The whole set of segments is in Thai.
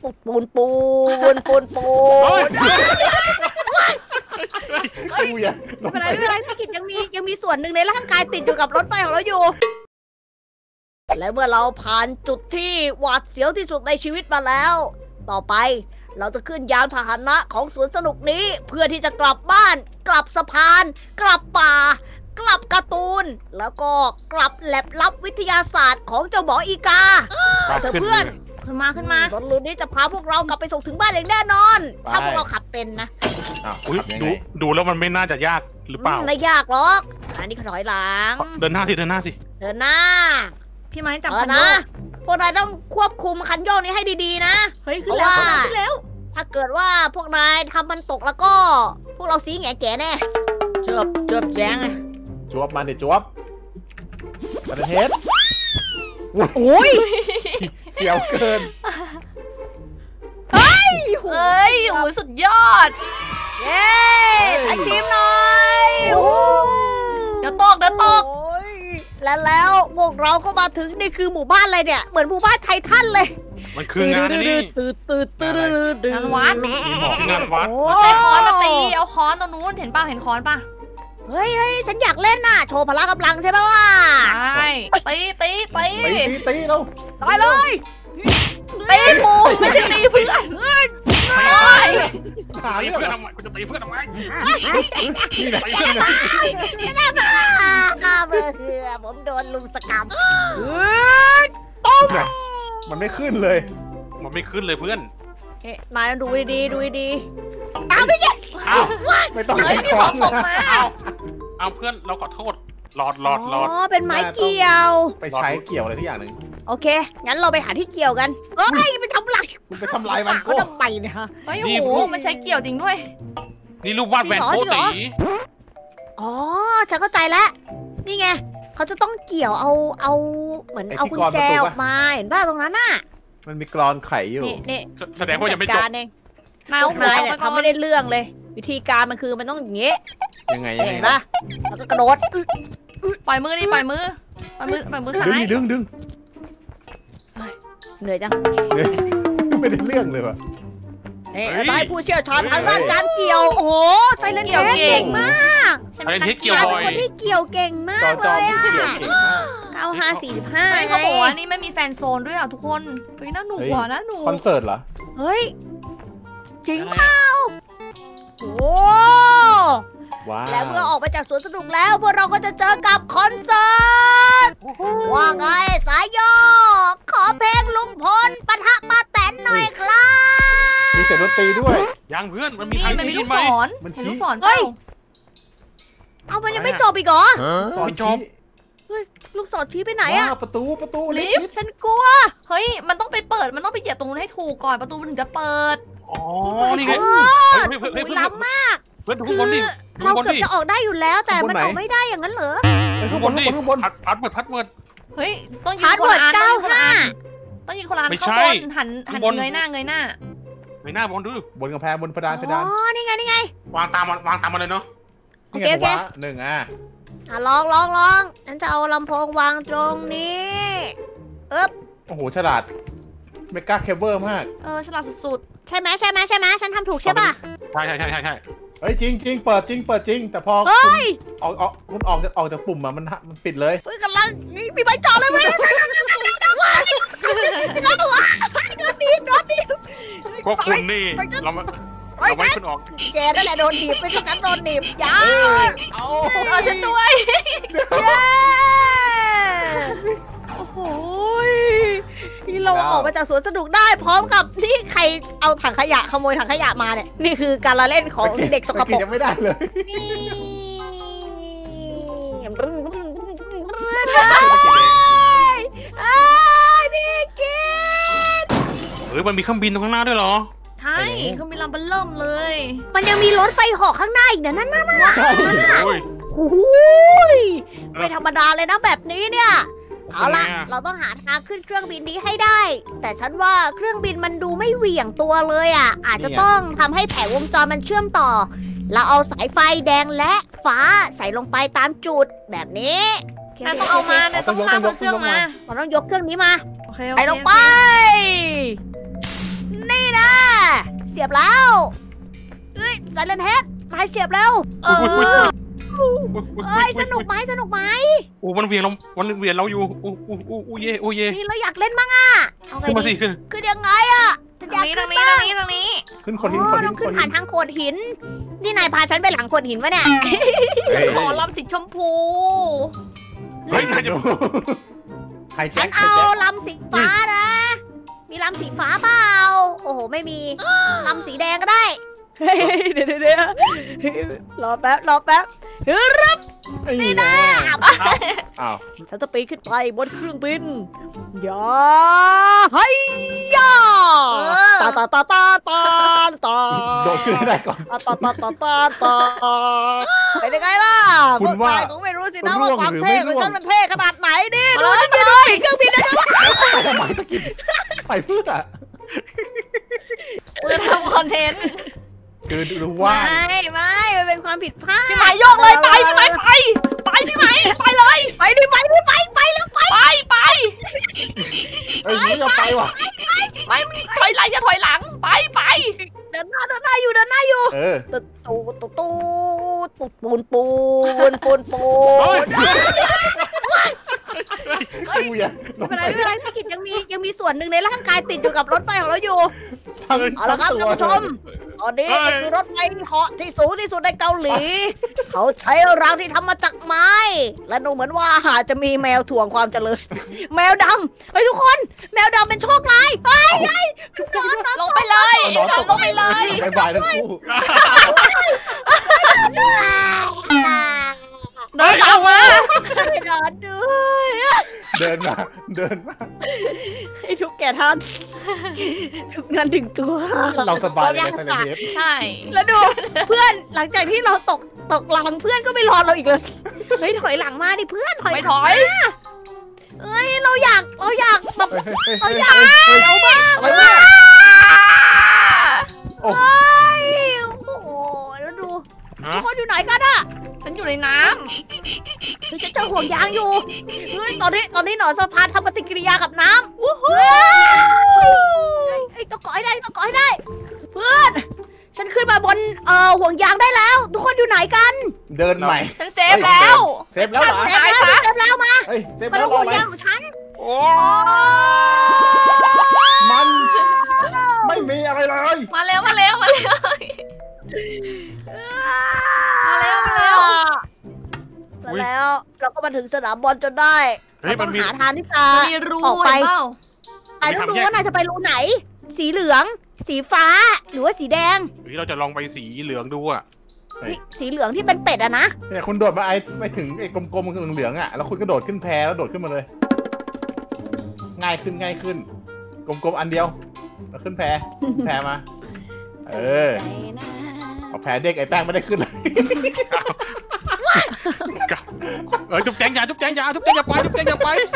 ปูนปูนปูนปูน ไม่เป็นไรไม่เป็นไรพี่กิจยังมีส่วนหนึ่งในร่างกายติดอยู่กับรถไฟของเราอยู่ และเมื่อเราผ่านจุดที่หวาดเสียวที่สุดในชีวิตมาแล้ว ต่อไปเราจะขึ้นยานพาหนะของสวนสนุกนี้เพื่อที่จะกลับบ้าน กลับสะพาน กลับป่า กลับการ์ตูน แล้วก็กลับแลบลับวิทยาศาสตร์ของเจ้าหมออีกาเธอเพื่อนขึ้นมารถรุ่นนี้จะพาพวกเรากลับไปส่งถึงบ้านอย่างแน่นอน ถ้าพวกเราขับเป็นนะอุ๊ยดูแล้วมันไม่น่าจะยากหรือเปล่าไม่ยากหรอกอันนี้ขถอยหลังเดินหน้าสิเดินหน้าสิเดินหน้าพี่ไม้จับเอาคันโยนะกพวกนายต้องควบคุมคันโยกนี้ให้ดีๆนะเฮ้ยขึ้นแล้วเพราะว่าขึ้นแล้วถ้าเกิดว่าพวกนายทำมันตกแล้วก็ พวกเราสีแง่แก่แน่เจือบแจ้งไงจวบมาเดี๋ยวจวบประเทศโอ้ยเสียวเกินเอ้ยโอ้ยสุดยอดเย้แท็กทีมหน่อยเดี๋ยวตกโอ้ยแล้วพวกเราก็มาถึงนี่คือหมู่บ้านอะไรเนี่ย เหมือนหมู่บ้านไททันเลยมันคืองานนี่งานวัดคืองานวัดใช้ค้อนมาตี เอาค้อนตรงนู้นเห็นป่ะเห็นค้อนป่ะเฮ้ยฉันอยากเล่นน่ะ โชว์พละกำลังใช่ไหมล่ะใช่ตีตีเราได้เลยตีกูไม่ใช่ตีเพื่อนหาตีเรื่องเพื่อนทำไมคุณจะตีเพื่อนทำไมนี่แหละตีเพื่อนทำไมเบื่อผมโดนลุมสกรรมมันไม่ขึ้นเลยมันไม่ขึ้นเลยเพื่อนนายดูดีดูดีตามไปเนี่ยอ้าวไม่ต้องเฮ้ยให้มีขขออง งตกมาเอาเพื่อนเราขอโทษหลอดอ๋อเป็นไม้เกี่ยวไปใช้เกี่ยวอะไรที่อย่างหนึ่งโอเค งั้นเราไปหาที่เกี่ยวกันเฮ้ยไปทำลายคุณไปทำลายมันเขาโก้ทำไมเนี่ยฮะเฮ้ยโอ้โหมันใช้เกี่ยวจริงด้วยนี่รูปวาดแวนโกตีอ๋อฉันเข้าใจแล้ว นี่ไง เขาจะต้องเกี่ยวเอาเหมือนเอากุญแจออกมา เห็นป่ะตรงนั้นน่ะมันมีกรอนไขอยู่นี่แสดงว่ายังไม่จบเองนายเอาหัวนายออกเนี่ยไปก่อทำไม่นได้เรื่องเลย วิธีการมันคือมันต้องอย่างเงี้ยยังไงเห็นป่ะแล้วก็กระโดดปล่อยมือดิปล่อยมือซ้ายดึงเหนื่อยจังไม่ได้เรื่องเลยว่ะนายผู้เชี่ยวชาญทางด้านการเกี่ยว โอ้โหไซเลนเฮดเก่งมากฉันอะไรเป็นนักที่เกี่เกี่ยยว วบ่อยคนที่เกี่ยวเก่งมาจอกเลยผู้อะเกี่ยวเก่งมาก 9545 ไม่เขาบอกว่านี่ไม่มีแฟนโซนด้วยอ่ะทุกคนเฮ้ยน่าหนูกว่าน่าหนูคอนเสิร์ตเหรอเฮ้ย จริงเปล่าโอ้ว้าวและเมื่อออกมาจากสวนสนุกแล้วพวกเราก็จะเจอกับคอนเสิร์ต ว่าไงสายโยกขอเพลงลุงพลปะทะป้าแตนหน่อยครับมีเสียงดนตรีด้วยยังเพื่อนมันมีนี่ทางมันมีที่ลูกไหมศรมันชี้เห็นลูกศรเปเฮ้ล่ายเอามันยังไม่จบอีกเหรอไม่จบลูกศรชี้ไปไหนอะว้าวประตูลิฟต์ฉันกลัวเฮ้ยมันต้องไปเปิดมันต้องไปเหยียบตรงนู้นให้ถูกก่อนประตูมันถึงจะเปิดอ๋อนี่ไงเพื่ล้ำมากเพื่อนทุกคือคนดิทุเรากคนเกือบดิจะออกได้อยู่แล้ว แต่มันออกไม่ได้อย่างนั้นเหรอทุกคนดิพัดเวิร์ดเฮ้ยต้องยืพาน สคนเวิร์ดละอันต้องยืนคนละอันไม่ข้างใช่บนหันเงยหน้าไม่น่าบอลดูบนกำแพงบนเพดานอ๋อ นี่ไงวางตามมันเลยเนาะโอเคหนึ่งลองฉันจะเอาลำโพงวางตรงนี้เอ๊บโอ้โหฉลาดเมกาเคเบิลมากฉลาดสุดใช่ไหมฉันทำถูกใช่ป่ะใช่เฮ้ยจริงเปิดจริงแต่พอเฮ้ยคุณออกจากปุ่มอะมันปิดเลยเฮ้ยกำลังนี่พี่ใบจอเลยเว้ยโดนดีพวกคุณนี่เราไม่ขึ้นออกแกนั่นแหละโดนหนีบไม่ใช่ฉันโดนหนีบอย่าเอาๆเอาฉันด้วยเย้โอ้โหนี่เราออกมาจากสวนสนุกได้พร้อมกับที่ใครเอาถังขยะขโมยถังขยะมาเนี่ยนี่คือการละเล่นของเด็กสกปรกยังไม่ได้เลยนี่พี่กินเฮ้ยมันมีเครื่องบินตรงข้างหน้าด้วยเหรอใช่เขามีลำเบลเริ่มเลยมันยังมีรถไฟเหาะข้างหน้าอีกนะนั่นโอ้ยโอ้ยไม่ธรรมดาเลยนะแบบนี้เนี่ย เอาล่ะ เราต้องหาทางขึ้นเครื่องบินนี้ให้ได้ แต่ฉันว่าเครื่องบินมันดูไม่เหวี่ยงตัวเลยอ่ะ อาจจะต้องทำให้แผงวงจรมันเชื่อมต่อ เราเอาสายไฟแดงและฟ้าใส่ลงไปตามจุดแบบนี้แต่ต้องเอามาแต่ต้องพาเครื่องมาเราต้องยกเครื่องนี้มาโอเคไปลงไป นี่เสียบแล้วเฮ้ยไซเลนเฮดนายเสียบแล้วเอ้ยสนุกไหมสนุกไหมโอ้มันเวียนเราอยู่โอ้เย่นี่เราอยากเล่นบ้างอ่ะเอาไงขึ้นมาสิดีขึ้นคือยังไงอ่ะฉันอยากตรขึ้นงนี้บ้างขึ้นคนหินต้องขึ้นผ่านทางโขดหิน นี่นายพาฉันไปหลังโขดหินวะเนี่ยขอลำสีชมพูเฮ้ยใครฉัแจ็นคเอาลำสีฟ้านะ มีลำสีฟ้าเปล่า โอ้โห ไม่มี ลำสีแดงก็ได้ เดี๋ยวรอแป๊บฮึบนี่นะอ้าวฉันจะปีนขึ้นไปบนเครื่องบินอย่าให้ยาตาโดดขึ้นให้ได้ก่อนตาเป็นยังไงล่ะคุณว่าพกนยคงไม่รู้สินะร่ว่าวงความหรือเท่ไม่ของร่วงฉันมันเท่ขนาดไหนนี่มาดูเลยนี่ดูเครื่องบินนะไปทำไมตะกินไปพืชอ่ะกูจะทำคอนเทนต์คือรู้ว่าไม่มันเป็นความผิดพลาดพี่ไหมโยกเลยไปพี่ไหมไปพี่ไหมไปเลยไปดิไปแล้วไปไปเอ้ยนี่จะไปว่ะไม่ถอยหลังอย่าถอยหลังไปเดินหน้าอยู่เออตูปูนกูอย่าไม่เป็นไรพี่กิจยังมีส่วนหนึ่งในร่างกายติดอยู่กับรถไฟของเราอยู่ เอาละครับท่านผู้ชม ตอนนี้ก็คือรถไฟเหาะที่สูงที่สุดในเกาหลี เขาใช้รางที่ทำมาจากไม้ และดูเหมือนว่าจะมีแมวถ่วงความเจริญ แมวดำเฮ้ยทุกคน แมวดำเป็นโชคร้ายเฮ้ยลงไปเลยนอนตกลงไปเลยบายทั้งคู่เดินตามมาไม่นอนด้วยเดินมาให้ทุกแก่ท่าน ทุกนั้นถึงตัวเราสบายเลยในไซเลนเฮดใช่แล้วดู เพื่อนหลังจากที่เราตกลังเพื่อนก็ไม่รอเราอีกเลยเฮ้ยถอยหลังมาดิเพื่อนถอยไม่ถอยเอ้ยเราอยากแบบเฮ้ยเอาบ้างอะไรเนี่ยโอ้เฮ้ยโอ้โหแล้วดูทุกคนอยู่ไหนกันอะฉันอยู่ในน้คือฉันเจอห่วงยางอยู่เฮ้ยตอนนี้หนอนสะพานทำปฏิกิริยากับน้ำำวู้ฮู้ไอ้ต้องเกาะให้ได้เพื่อนฉันขึ้นมาบนห่วงยางได้แล้ว ทุกคนอยู่ไหนกันเดินใหม่ฉันเซฟแล้วเซฟแล้วเหรอเซฟแล้วมาเฮ้ยเซฟมาแล้ดูวรอห่วงไหมยางของฉันโอ้มันไม่มีอะไรเลยมาเร็วมาแล้ว เราก็มาถึงสนามบอลจนได้เฮ้ยต้มัอน งมีหาทางที่จะมีรูออกไปเห็นเปล่านายต้องดูว่านายจะไปรูไหน สีเหลือง สีฟ้า หรือว่าสีแดงเฮ้ยเราจะลองไปสีเหลืองดูอ่ะสีเหลืองที่เป็นเป็ดอะนะเนี่ยคุณโดดมาไปถึงไอ้กลมๆเหลืองๆอ่ะแล้วคุณก็โดดขึ้นแพแล้วโดดขึ้นมาเลย ง่ายขึ้นกลมๆอันเดียวแล้วขึ้นแพมาเออเอาแพเด็กไอ้แป้งไม่ได้ขึ้นเลยจุ๊บแจงอย่าไปจุ๊บแจง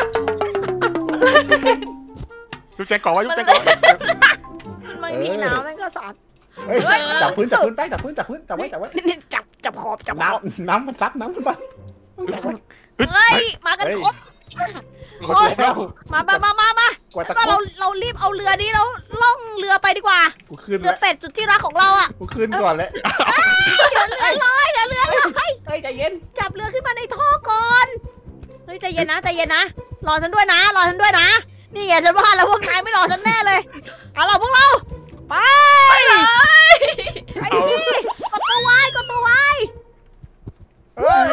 ก่อนไว้จุ๊บแจงก่อนมันมีน้ำมันก็สาดเฮ้ยจับพื้นแป้งจับไว้นี่จับขอบน้ำมันซัดเฮ้ยมากันครบหมดแล้วมากว่าตะก็คุบเรารีบเอาเรือนี้แล้วล่องเรือไปดีกว่ากูขึ้นเรือแล้วเป็ดสุดที่รักของเราอ่ะกูขึ้นก่อนแล้วเรือลอยเฮ้ยใจเย็นจับเรือขึ้นมาในท่อก่อน เฮ้ยใจเย็นนะ รอฉันด้วยนะ นี่ไงฉันว่าแล้วพวกนายไม่รอฉันแน่เลย เอาล่ะพวกเรา ไปดิกดตัวไว้เฮ้ย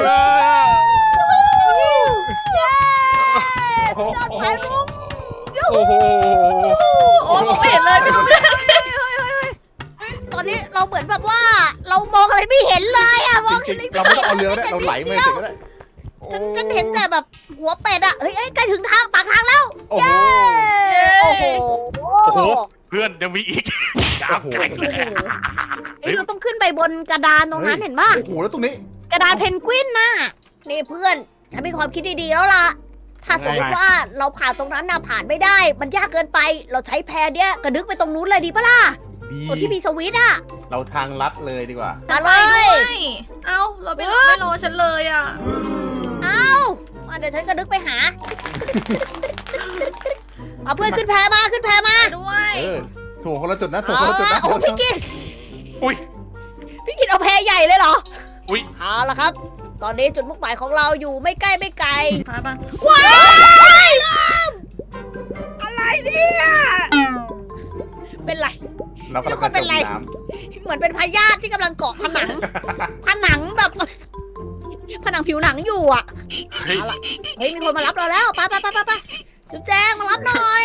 เย้ยอดสายรุ้งโอ้โหโอ้มองไม่เห็นเลยไม่รู้เรื่องตอนนี้เราเหมือนแบบว่า เรามองอะไรไม่เห็นเลยอะมองจริงๆเราไม่ต้องเอาเรือก็ได้เราไหลมาเฉยก็ได้ฉันเห็นแต่แบบหัวเป็ดอะเฮ้ยใกล้ถึงปากทางแล้วโอ้โหโอ้โหโอ้โหเพื่อนยังมีอีกยาวไกลเลยเฮ้ยเราต้องขึ้นไปบนกระดานตรงนั้นเห็นป่ะโอ้โหแล้วตรงนี้กระดานเพนกวินน่ะนี่เพื่อนฉันมีความคิดดีๆแล้วล่ะ ถ้าสมมติว่าเราผ่านตรงนั้นน่ะผ่านไม่ได้ มันยากเกินไป เราใช้แพเนี้ยกระดึกไปตรงนู้นเลยดีปะล่ะดีตัวที่มีสวิตช์อะเราทางลัดเลยดีกว่ามาเลไปด้วยยเอ้าเราไม่รอฉันเลยอ่ะเอามาเดี๋ยวฉันกระดึกไปหา เอาเพื่อนขึ้นแพมาไปด้วยเออถูกคนละจุดนะถูกคนละจุดนะโอ้พี่กิตอุ้ยพี่กิตเอาแพใหญ่เลยเหรออุ้ยเอาละครับ ตอนนี้จุดมุ่งหมายของเราอยู่ไม่ใกล้ไม่ไกลมาปะว้ายอะไรเนี่ยเป็นไรเรากำลังจะจมน้เหมือนเป็นพยาธิที่กำลังเกาะผนัง ผนังแบบ ผนังผิวหนังอยู่อ่ะเฮ้ยเอาล่ะเฮ้ยมีคนมารับเราแล้วไปจุ๊บแจงมารับหน่อย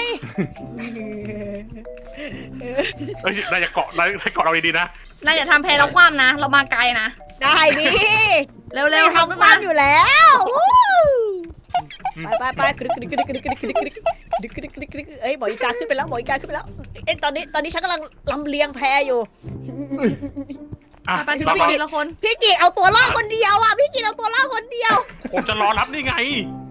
เอ้ยนายจะเกาะเราดีๆนะนายอย่าทำแพ้เราคว่ำนะ เรามาไกลนะได้ดิเร็วๆทำทำขึ้นบ้ามานอยู่แล้วไปกรึกเอ้ยหมออีกาขึ้นไปแล้วหมออีกาขึ้นไปแล้วเอ้ยตอนนี้ฉันกำลังลำเลียงแพอยู่อ่ะไปทีเราละคนพี่กีดเอาตัวรอดคนเดียวอ่ะพี่กีดเอาตัวรอดคนเดียวผมจะรอรับนี่ไง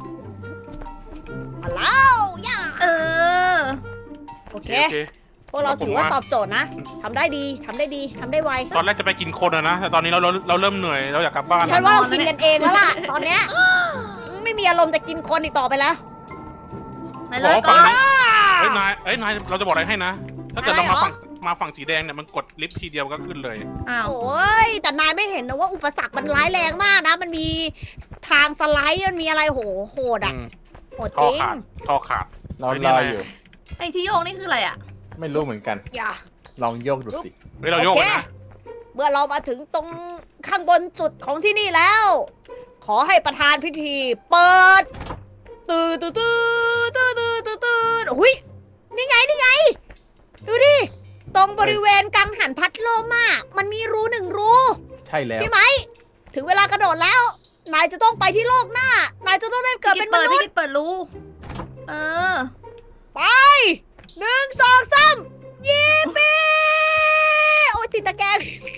มาแล้วย่าเออโอเคพวกเราถือว่าตอบโจทย์นะทำได้ดีทำได้ไวตอนแรกจะไปกินคนนะแต่ตอนนี้เราเริ่มเหนื่อยเราอยากกลับบ้านฉันว่าเรากินกันเองแล้วล่ะตอนเนี้ยไม่มีอารมณ์จะกินคนอีกต่อไปแล้วไปเลยก่อนเฮ้ยนายเราจะบอกอะไรให้นะ ถ้าเกิดเรามาฝั่งสีแดงเนี่ยมันกดลิฟต์ทีเดียวก็ขึ้นเลยอ้าวโอ้ยแต่นายไม่เห็นนะว่าอุปสรรคมันร้ายแรงมากนะมันมีทางสไลด์มันมีอะไรโหดอ่ะโหดจท่อริงขาดำเรารออยู่ไอ้ที่โยกนี่คืออะไรอ่ะไม่รู้เหมือนกันอย่าลองโยกดูสิเฮ้ยเราโยกนะเมื่อเรามาถึงตรงข้างบนสุดของที่นี่แล้ว ขอให้ประธานพิธีเปิดตื่อุ้ยนี่ไงดูดิตรงบริเวณกังหันพัดลมอ่ะมันมีรูหนึ่งรูใช่แล้วพี่ไหมถึงเวลากระโดดแล้ว นายจะต้องไปที่โลกหน้านายจะต้องได้เกิดเป็นมนุษพี่ย์กิตเปิดรูเออไป1 2 3ยิปปี้โอ้ยติดตะแกรง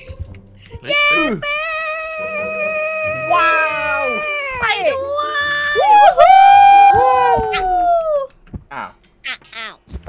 ว้าวไปด้วยอ้าวอ้าว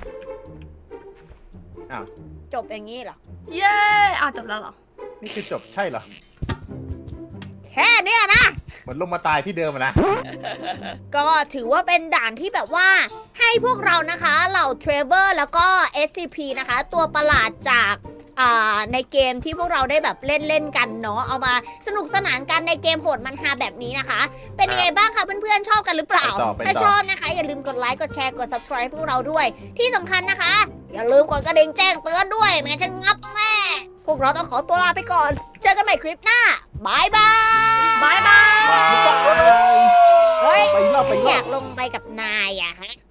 อ้าวจบอย่างนี้เหรอเย้อ้าวจบแล้วเหรอนี่คือจบใช่เหรอแค่เนี้ยนะเหมือนลงมาตายที่เดิมอะนะก็ถือว่าเป็นด่านที่แบบว่าให้พวกเรานะคะเหล่าเทรเวอร์แล้วก็ SCP นะคะ ตัวประหลาดจากในเกมที่พวกเราได้แบบเล่นกันเนาะเอามาสนุกสนานกันในเกมโหดมันฮาแบบนี้นะคะ เป็นยังไงบ้างคะเพื่อนๆชอบกันหรือเปล่า ถ้าชอบนะคะ อย่าลืมกดไลค์กดแชร์กด subscribe ให้พวกเราด้วย ที่สำคัญนะคะ อย่าลืมกดกระดิ่งแจ้งเตือนด้วยไม่งั้นฉันงับแม่พวกเราต้องขอตัวลาไปก่อน เจอกันใหม่คลิปหน้าบายบายบายบายเฮ้ยไปรอบอยากลงไปกับนายอะฮะ